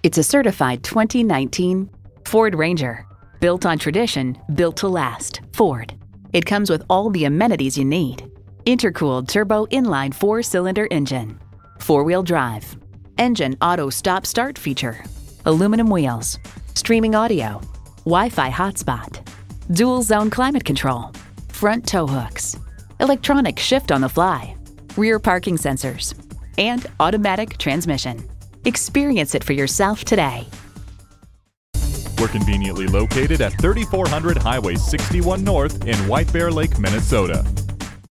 It's a certified 2019 Ford Ranger. Built on tradition, built to last. Ford. It comes with all the amenities you need. Intercooled turbo inline 4-cylinder engine. 4-wheel drive. Engine auto stop-start feature. Aluminum wheels. Streaming audio. Wi-Fi hotspot. Dual zone climate control. Front tow hooks. Electronic shift on the fly. Rear parking sensors. And automatic transmission. Experience it for yourself today. We're conveniently located at 3400 Highway 61 North in White Bear Lake, Minnesota.